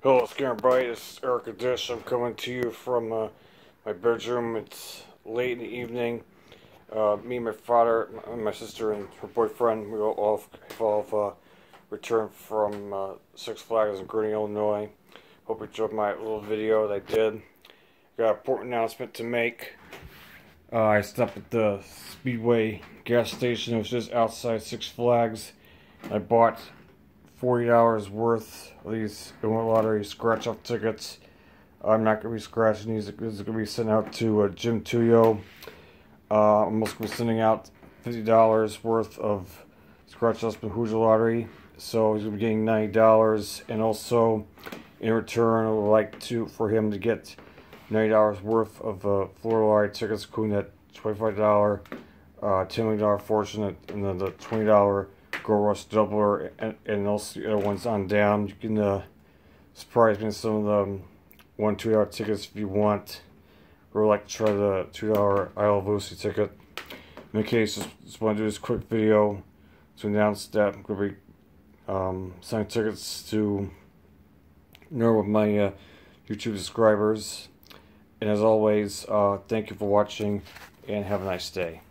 Hello, Scare Bright. This is Erica Dish. I'm coming to you from my bedroom. It's late in the evening. Me, my father, my sister, and her boyfriend, we all returned from Six Flags in Gurney, Illinois. Hope you enjoyed my little video that I did. Got an important announcement to make. I stopped at the Speedway gas station. It was just outside Six Flags. I bought $40 worth of these Illinois Lottery scratch-off tickets. I'm not going to be scratching these. This is going to be sent out to Jim Tuyo. I'm also going to be sending out $50 worth of scratch-offs from Hoosier Lottery. So he's going to be getting $90, and also in return, I would like for him to get $90 worth of Florida Lottery tickets, including that $25 $10 million fortune, and then the $20 Go Rush Doubler, and also the other ones on down. You can surprise me with some of the $1 $2 tickets if you want, or like to try the $2 I Love Lucy ticket. In any case, just want to do this quick video to announce that I'm going to be selling tickets to of my YouTube subscribers. And as always, thank you for watching, and have a nice day.